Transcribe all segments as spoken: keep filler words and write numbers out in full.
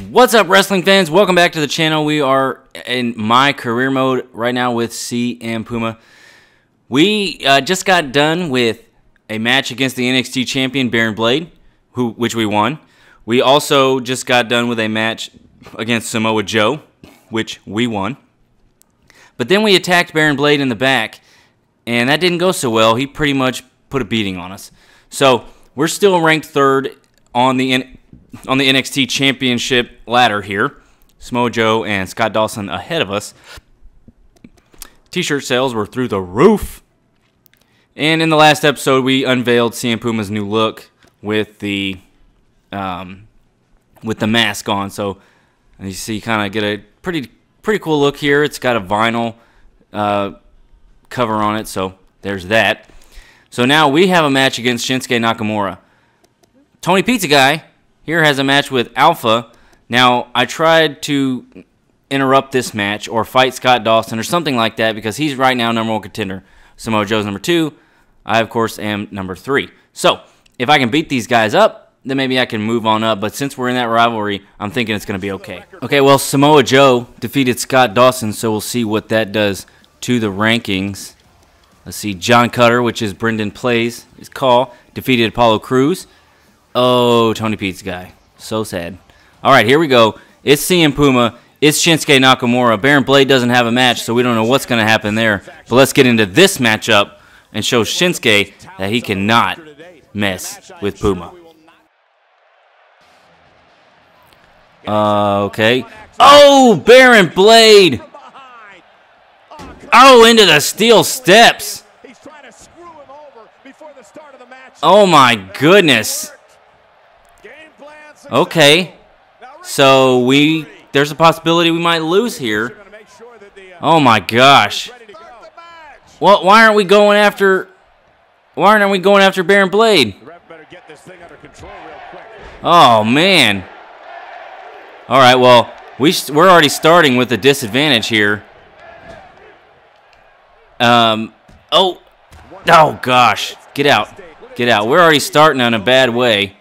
What's up, wrestling fans? Welcome back to the channel. We are in my career mode right now with C M Puma. We uh, just got done with a match against the N X T champion Baron Blade, who which we won. We also just got done with a match against Samoa Joe, which we won. But then we attacked Baron Blade in the back, and that didn't go so well. He pretty much put a beating on us. So we're still ranked third on the N on the N X T Championship ladder here. Samoa Joe and Scott Dawson ahead of us. T-shirt sales were through the roof. And in the last episode, we unveiled C M Puma's new look with the um, with the mask on. So you see, you kind of get a pretty pretty cool look here. It's got a vinyl uh, cover on it, so there's that. So now we have a match against Shinsuke Nakamura. Tony Pizza Guy here has a match with Alpha. Now, I tried to interrupt this match or fight Scott Dawson or something like that because he's right now number one contender. Samoa Joe's number two. I, of course, am number three. So, if I can beat these guys up, then maybe I can move on up. But since we're in that rivalry, I'm thinking it's going to be okay. Okay, well, Samoa Joe defeated Scott Dawson, so we'll see what that does to the rankings. Let's see, John Cutter, which is Brendan Plays, his call, defeated Apollo Crews. Oh, Tony Pizza Guy. So sad. All right, here we go. It's C M Puma. It's Shinsuke Nakamura. Baron Blade doesn't have a match, so we don't know what's going to happen there. But let's get into this matchup and show Shinsuke that he cannot mess with Puma. Uh, okay. Oh, Baron Blade. Oh, into the steel steps. Oh, my goodness. Okay, so we there's a possibility we might lose here. Oh my gosh! Well, why aren't we going after? Why aren't we going after Baron Blade? Oh man! All right, well we we're already starting with a disadvantage here. Um. Oh. Oh gosh! Get out! Get out! We're already starting in a bad way.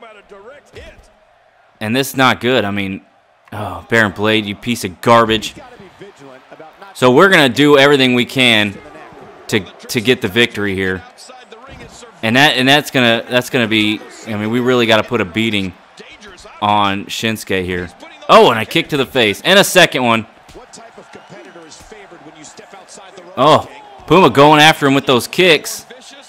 And this is not good. I mean, oh, Baron Blade, you piece of garbage. So we're going to do everything we can to to get the victory here. And that and that's going to that's going to be I mean, we really got to put a beating on Shinsuke here. Oh, and a kick to the face and a second one. Oh, Puma going after him with those kicks.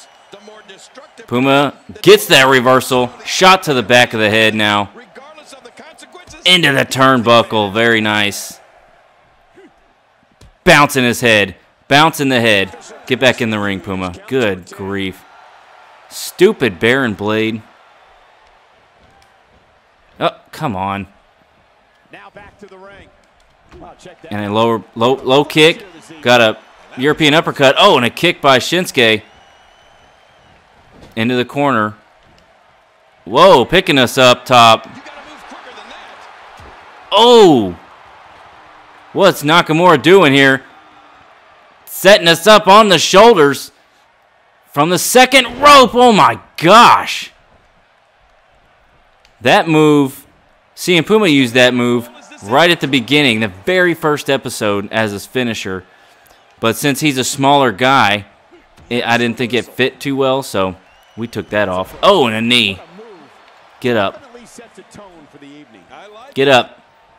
Puma gets that reversal. Shot to the back of the head now. Into the turnbuckle. Very nice. Bouncing his head. Bouncing the head. Get back in the ring, Puma. Good grief. Stupid Baron Blade. Oh, come on. And a lower, low, low kick. Got a European uppercut. Oh, and a kick by Shinsuke. Into the corner. Whoa, picking us up top. Oh! What's Nakamura doing here? Setting us up on the shoulders from the second rope. Oh my gosh! That move, C M Puma used that move right at the beginning, the very first episode, as his finisher. But since he's a smaller guy, it, I didn't think it fit too well, so we took that off. Oh, and a knee. Get up. Get up.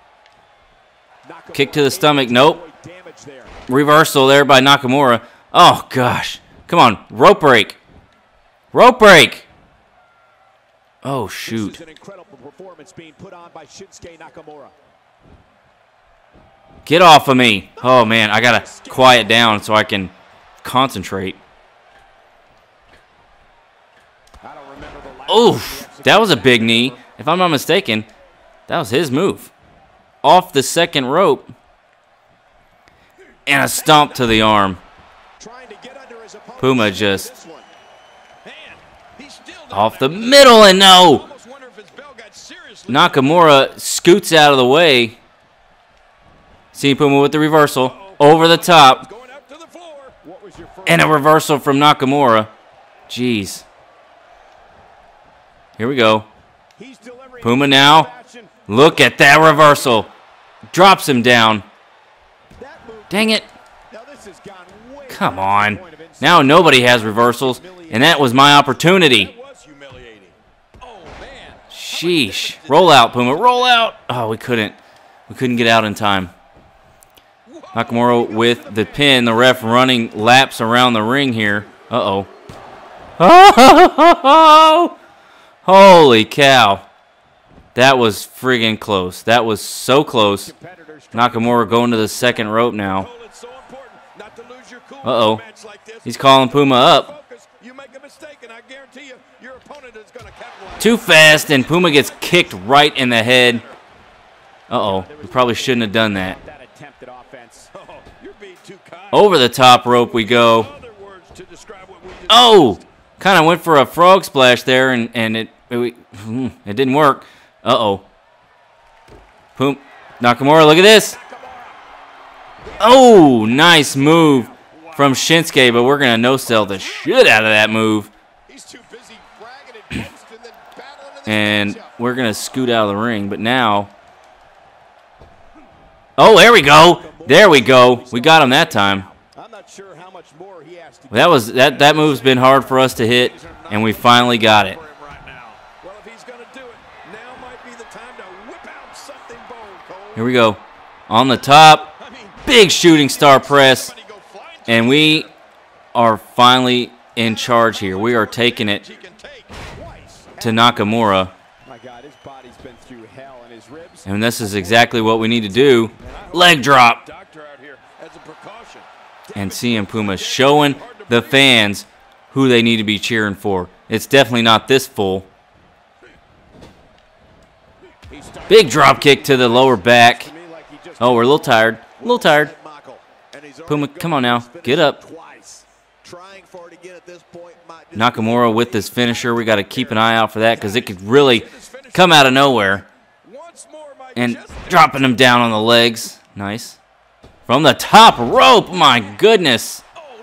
Kick to the stomach. Nope. Reversal there by Nakamura. Oh, gosh. Come on. Rope break. Rope break. Oh, shoot. Get off of me. Oh, man. I got to quiet down so I can concentrate. Oof. That was a big knee. If I'm not mistaken, that was his move. Off the second rope. And a stomp to the arm. Puma just off the middle, and no! Nakamura scoots out of the way. See Puma with the reversal. Over the top. And a reversal from Nakamura. Jeez. Here we go. Puma now Look at that reversal. Drops him down. Dang it. Come on. Now nobody has reversals, and that was my opportunity. Sheesh. Roll out, Puma. Roll out. Oh, we couldn't. We couldn't get out in time. Nakamura with the pin. The ref running laps around the ring here. Uh-oh. Oh! Holy cow. That was friggin' close. That was so close. Nakamura going to the second rope now. Uh-oh. He's calling Puma up. Too fast, and Puma gets kicked right in the head. Uh-oh. We probably shouldn't have done that. Over the top rope we go. Oh! Kind of went for a frog splash there, and, and it, it, it didn't work. Uh-oh. Puma. Nakamura, look at this. Oh, nice move from Shinsuke, but we're going to no-sell the shit out of that move. And we're going to scoot out of the ring, but now... Oh, there we go. There we go. We got him that time. That was that that move's been hard for us to hit, and we finally got it. Here we go. On the top, big shooting star press, and we are finally in charge here. We are taking it to Nakamura. And this is exactly what we need to do. Leg drop. And C M Puma showing the fans who they need to be cheering for. It's definitely not this full. Big drop kick to the lower back. Oh, we're a little tired. A little tired. Puma, come on now. Get up. Nakamura with this finisher. We got to keep an eye out for that because it could really come out of nowhere. And dropping him down on the legs. Nice. From the top rope. My goodness.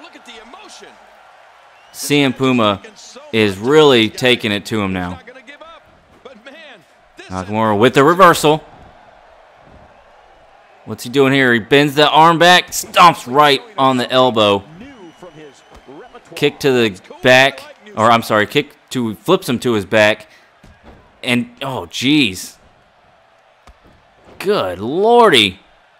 C M Puma is really taking it to him now. Nakamura with the reversal. What's he doing here? He bends the arm back. Stomps right on the elbow. Kick to the back. Or, I'm sorry. Kick to, flips him to his back. And, oh, jeez. Good lordy.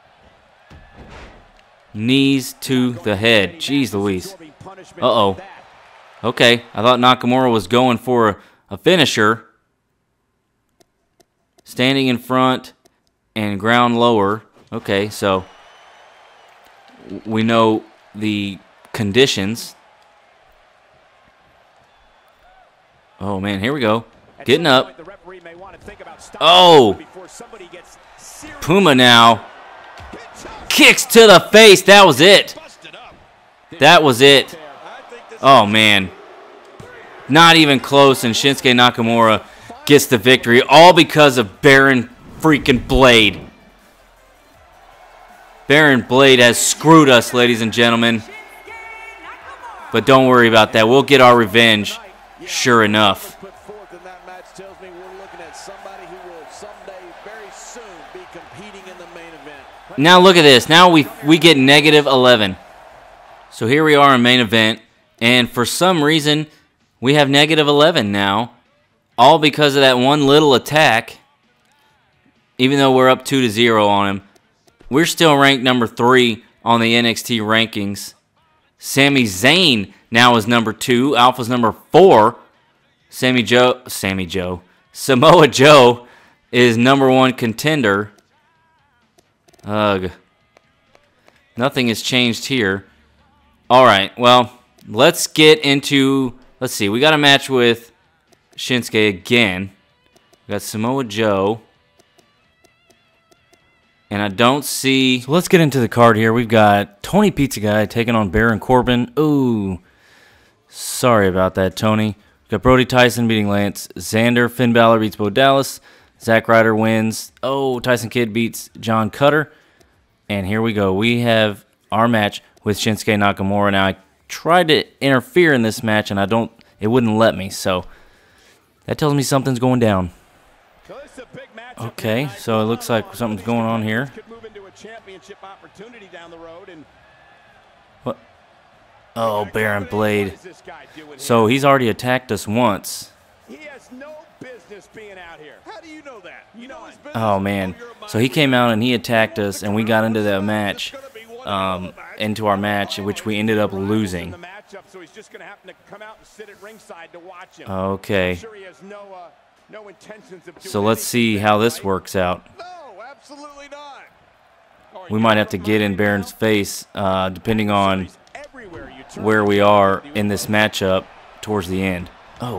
Knees to the head. Jeez Louise. Uh-oh. Okay, I thought Nakamura was going for a, a finisher. Standing in front and ground lower. Okay, so we know the conditions. Oh, man, here we go. Getting up. Oh! Puma now. Kicks to the face. That was it. That was it. Oh, man. Not even close, and Shinsuke Nakamura gets the victory, all because of Baron freaking Blade. Baron Blade has screwed us, ladies and gentlemen. But don't worry about that. We'll get our revenge, sure enough. Now look at this. Now we we get negative eleven. So here we are in main event, and for some reason we have negative eleven now, all because of that one little attack. Even though we're up two to zero on him, we're still ranked number three on the N X T rankings. Sami Zayn now is number two. Alpha's number four. Sammy Joe, Sammy Joe, Samoa Joe is number one contender. Ugh. Nothing has changed here. All right, well, let's get into, let's see, we got a match with Shinsuke again. We got Samoa Joe. And I don't see... So let's get into the card here. We've got Tony Pizza Guy taking on Baron Corbin. Ooh. Sorry about that, Tony. We've got Brody Tyson beating Lance. Xander. Finn Balor beats Bo Dallas. Zack Ryder wins. Oh, Tyson Kidd beats John Cutter. And here we go. We have our match with Shinsuke Nakamura. Now, I tried to interfere in this match, and I don't... It wouldn't let me, so... That tells me something's going down. Okay, so it looks like something's going on here. What? Oh, Baron Blade. So he's already attacked us once. He has no business being out here. How do you know that? You know his business. Oh man. So he came out and he attacked us, and we got into that match, um, into our match, which we ended up losing. Okay. So let's see how this works out. We might have to get in Baron's face, uh, depending on where we are in this matchup towards the end. Oh.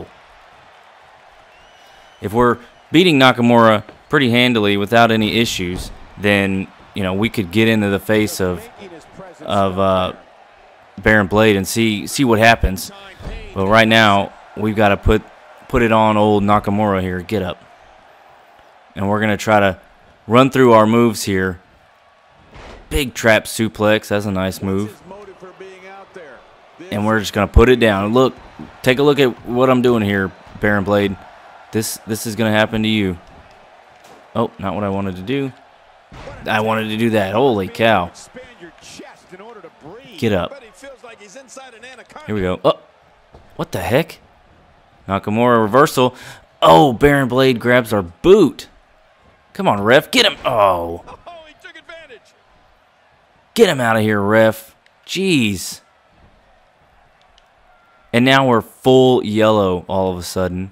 If we're beating Nakamura pretty handily without any issues, then, you know, we could get into the face of of uh, Baron Blade and see see what happens. But right now, we've got to put put it on old Nakamura here. Get up. And we're going to try to run through our moves here. Big trap suplex. That's a nice move. And we're just going to put it down. Look, take a look at what I'm doing here, Baron Blade. This this is going to happen to you. Oh, not what I wanted to do. I wanted to do that. Holy cow. Get up. Here we go. Oh, what the heck? Nakamura reversal. Oh, Baron Blade grabs our boot. Come on, ref. Get him. Oh. Get him out of here, ref. Jeez. And now we're full yellow all of a sudden.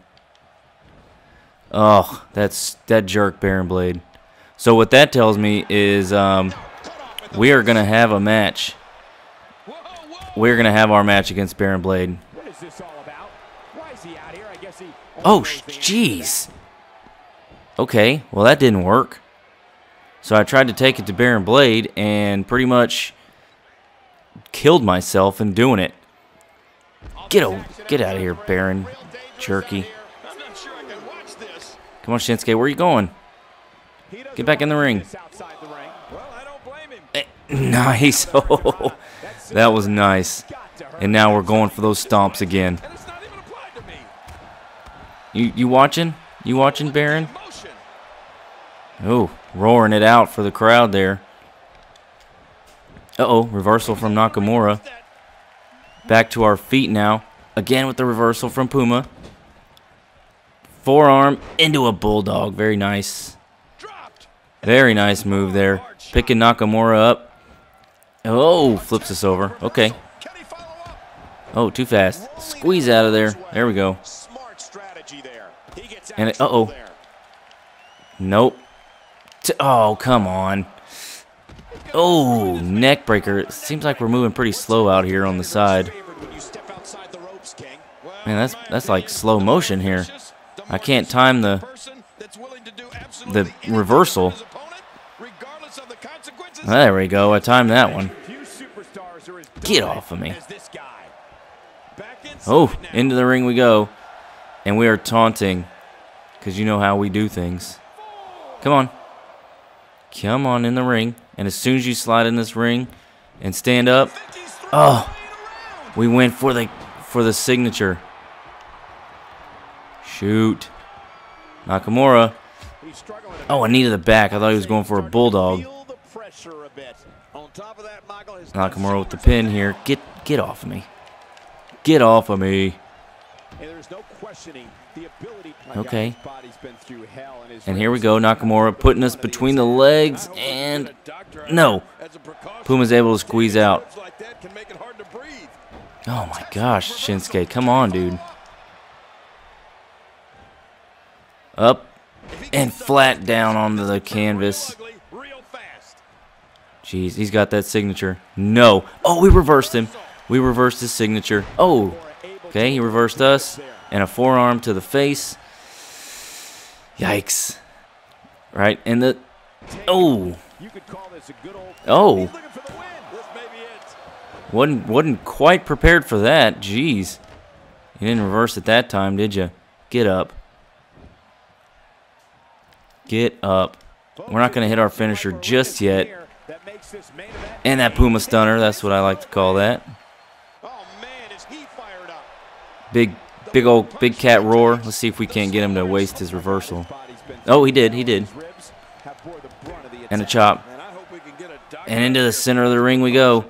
Oh, that's that jerk, Baron Blade. So what that tells me is um, we are going to have a match. We're going to have our match against Baron Blade. Oh, jeez. Okay, well that didn't work. So I tried to take it to Baron Blade and pretty much killed myself in doing it. Get a, get out of here, Baron Jerky. Come on, Shinsuke, where are you going? Get back in the ring. Eh, nice. Oh, that was nice. And now we're going for those stomps again. You you watching? You watching, Baron? Oh, roaring it out for the crowd there. Uh-oh, reversal from Nakamura. Back to our feet now. Again with the reversal from Puma. Forearm into a bulldog. Very nice. Very nice move there. Picking Nakamura up. Oh, flips us over. Okay. Oh, too fast. Squeeze out of there. There we go. And it, uh-oh. Nope. T oh, come on. Oh, neck breaker. It seems like we're moving pretty slow out here on the side. Man, that's that's like slow motion here. I can't time the the reversal. There we go. I timed that one. Get off of me. Oh, into the ring we go. And we are taunting. Because you know how we do things. Come on. Come on in the ring. And as soon as you slide in this ring and stand up. Oh. We went for the for the signature. Shoot. Nakamura. Oh, a knee to the back. I thought he was going for a bulldog. Nakamura with the pin here. Get get off of me. Get off of me. Okay. And here we go. Nakamura putting us between the legs. And no. Puma's able to squeeze out. Oh my gosh, Shinsuke. Come on, dude. Up and flat down onto the canvas. Jeez, he's got that signature. No. Oh, we reversed him. We reversed his signature. Oh, okay, he reversed us. And a forearm to the face. Yikes. Right, and the... Oh. Oh. Wasn't, wasn't quite prepared for that. Jeez. You didn't reverse it that time, did you? Get up. Get up. We're not going to hit our finisher just yet. And that Puma stunner, that's what I like to call that. Big, big old, big cat roar. Let's see if we can't get him to waste his reversal. Oh, he did. He did. And a chop. And into the center of the ring we go.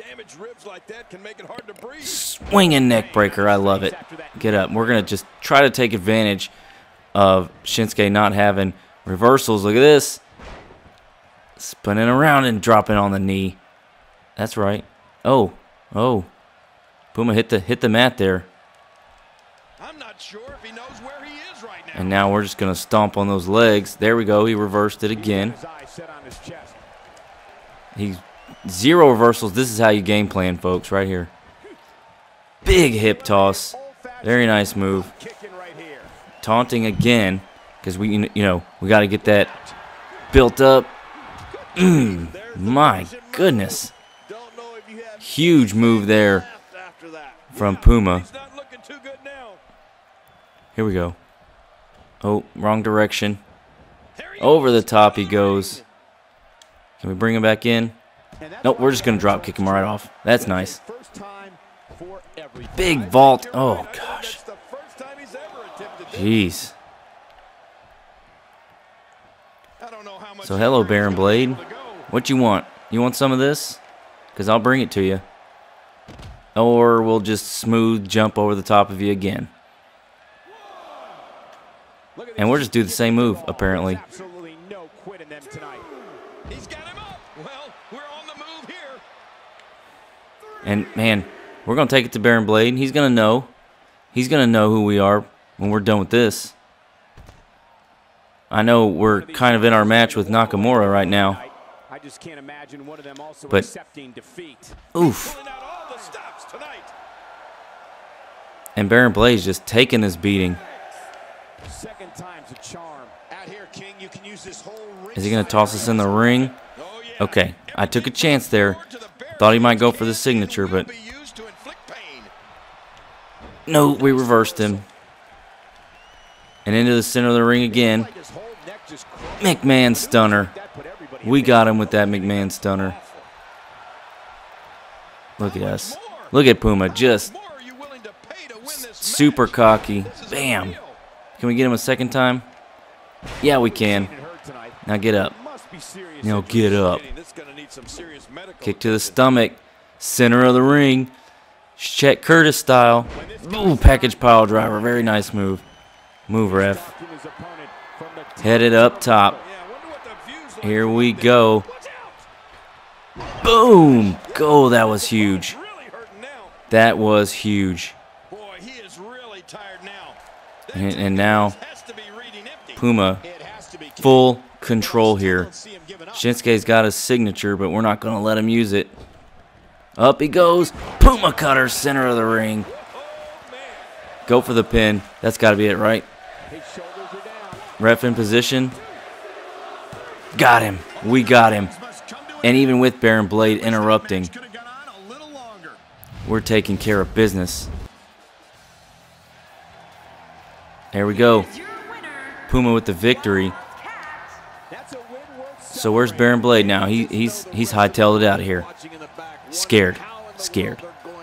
Swinging neck breaker. I love it. Get up. We're going to just try to take advantage of Shinsuke not having reversals. Look at this. Spinning around and dropping on the knee. That's right. Oh. Oh. Puma hit the hit the mat there. I'm not sure if he knows where he is right now. And now we're just going to stomp on those legs. There we go. He reversed it again. He's zero reversals. This is how you game plan, folks, right here. Big hip toss. Very nice move. Taunting again because we, you know, we got to get that built up. Mm, my goodness. Huge move there from Puma. Here we go. Oh, wrong direction. Over the top he goes. Can we bring him back in? Nope, we're just going to drop kick him right off. That's nice. Big vault. Oh, gosh. Jeez. So, hello, Baron Blade. What you want? You want some of this? Because I'll bring it to you. Or we'll just smooth jump over the top of you again. And we'll just do the same move, apparently. And, man, we're going to take it to Baron Blade. He's going to know. He's going to know who we are when we're done with this. I know we're kind of in our match with Nakamura right now. But, oof. And Baron Blade's just taking this beating. Is he going to toss us in the ring? Okay, I took a chance there. Thought he might go for the signature, but no, we reversed him. And into the center of the ring again. McMahon stunner. We got him with that McMahon stunner. Look at us. Look at Puma, just super cocky. Bam. Can we get him a second time? Yeah, we can. Now get up. Now get up. Kick to the stomach. Center of the ring. Chet Curtis style. Ooh, package pile driver. Very nice move. Move, ref. Headed up top. Here we go. Boom. Go, that was huge. That was huge. And, and now, Puma, full control here. Shinsuke's got his signature, but we're not going to let him use it. Up he goes. Puma cutter, center of the ring. Go for the pin. That's got to be it, right? Ref in position. Got him. We got him. And even with Baron Blade interrupting, we're taking care of business. There we go. Puma with the victory. So where's Baron Blade now? He, he's he's hightailed it out of here. Scared. Scared.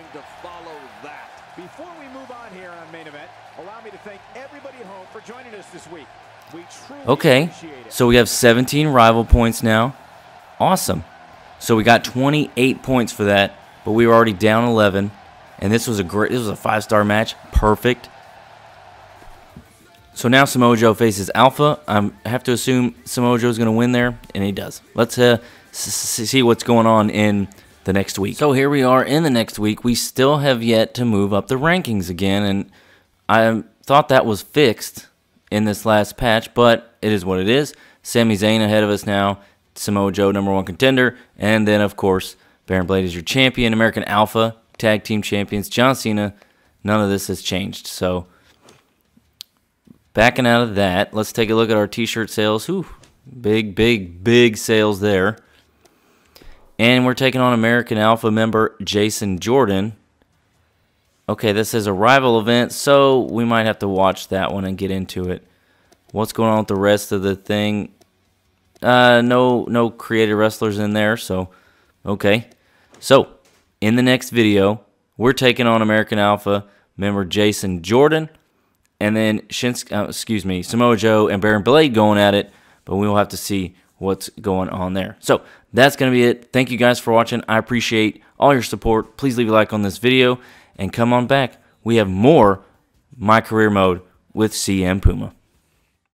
Before we move on here on Main Event, allow me to thank everybody at home for joining us this week. We truly Okay, so we have seventeen rival points now. Awesome. So we got twenty-eight points for that, but we were already down eleven. And this was a great, this was a five-star match. Perfect. So now Samoa Joe faces Alpha. Um, I have to assume Samoa Joe's going to win there, and he does. Let's uh, see what's going on in the next week. So here we are in the next week. We still have yet to move up the rankings again, and I thought that was fixed in this last patch, but it is what it is. Sami Zayn ahead of us now. Samoa Joe, number one contender. And then, of course, Baron Blade is your champion. American Alpha, tag team champions. John Cena, none of this has changed. So, backing out of that, let's take a look at our t-shirt sales. Whew, big, big, big sales there. And we're taking on American Alpha member Jason Jordan. Okay, this is a rival event, so we might have to watch that one and get into it. What's going on with the rest of the thing? Uh, no, no created wrestlers in there, so okay. So, in the next video, we're taking on American Alpha member Jason Jordan. and then Shins, uh, excuse me, Samoa Joe and Baron Blade going at it, but we will have to see what's going on there. So that's going to be it. Thank you guys for watching. I appreciate all your support. Please leave a like on this video and come on back. We have more My Career Mode with C M Puma.